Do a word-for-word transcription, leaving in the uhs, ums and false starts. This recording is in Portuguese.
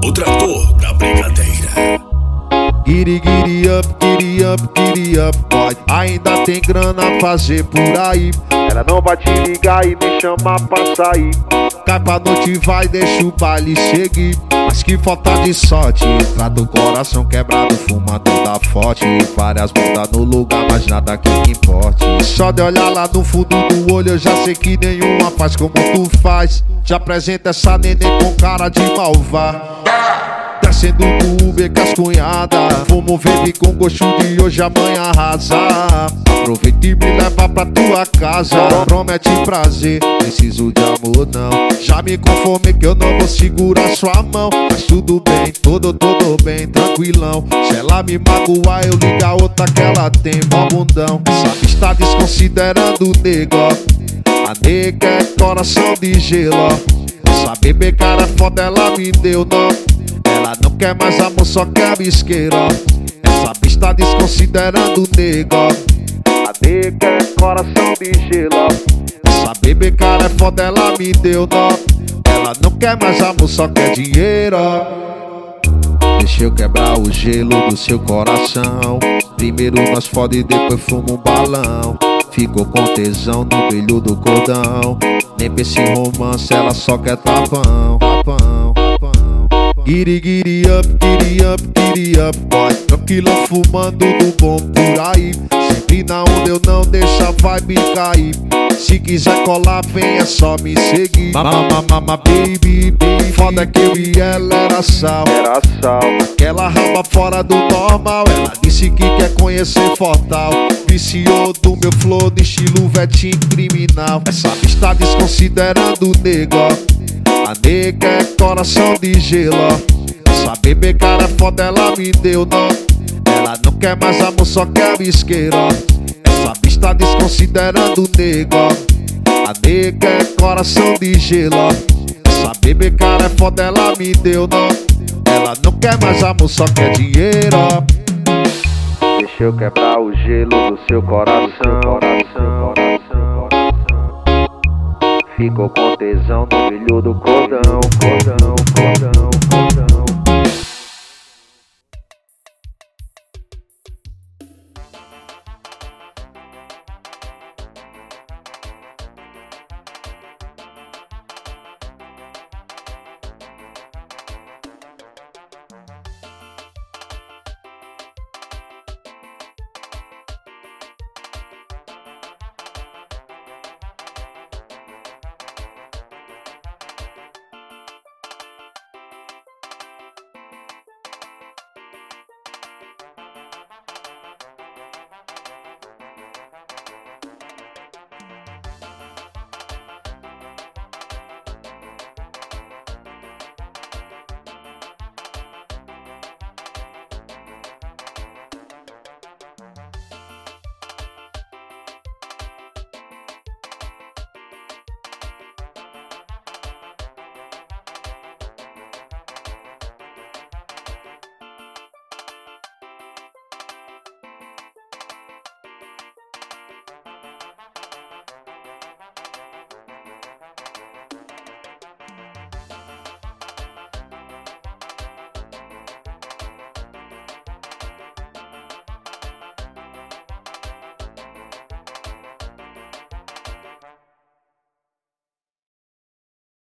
O trator da brincadeira. Giri, giri up, giri up, giri up, boy. Ainda tem grana a fazer por aí. Ela não vai te ligar e me chamar pra sair. Cai pra noite, vai, deixa o baile seguir. Mas que falta de sorte, trata o coração quebrado, fumando da forte. Várias bundas no lugar, mas nada que me importe. Só de olhar lá no fundo do olho, eu já sei que nenhuma faz como tu faz. Já apresenta essa neném com cara de malvada. Descendo do Uber com as cunhadas, fumo vape com gosto de hoje, amanhã arrasar. Aproveita e me leva pra tua casa. Promete prazer, preciso de amor não. Já me conformei que eu não vou segurar sua mão. Mas tudo bem, tudo, tudo bem, tranquilão. Se ela me magoar, eu ligo a outra que ela tem, mó bundão. Essa bicha tá desconsiderando o nego. A nega é coração de gelo. Essa bebê cara foda, ela me deu nó. Ela não quer mais amor, só quer bisqueira. Essa bicha tá desconsiderando o nego. A nega é coração de gelo. Essa bebê cara é foda, ela me deu nó. Ela não quer mais amor, só quer dinheiro. Deixa eu quebrar o gelo do seu coração. Primeiro nós foda e depois fuma um balão. Ficou com tesão no brilho do cordão. Nem pense em romance, ela só quer tapão, tapão, tapão. Giri, giri up, giri up, giri up, boy. Tranquilão fumando no bom por aí. Sempre na onda eu não deixo a vibe cair. Se quiser colar, vem, é só me seguir. Mama, mama, baby, baby. Foda que eu e ela era sal. Era sal. Aquela raba fora do normal. Ela disse que quer conhecer Fortal. Viciou do meu flow no estilo vetinho criminal. Essa bicha tá desconsiderando o nego. A nega é coração de gelo. Essa bebê cara foda, ela me deu nó. Ela não quer mais amor, só quer bisqueira. Essa bicha tá desconsiderando o nego. A nega é coração de gelo. Essa bebê cara é foda, ela me deu nó. Ela não quer mais amor, só quer dinheiro. Deixa eu quebrar o gelo do seu coração, coração, coração. Ficou com tesão no brilho do cordão, cordão, cordão, cordão.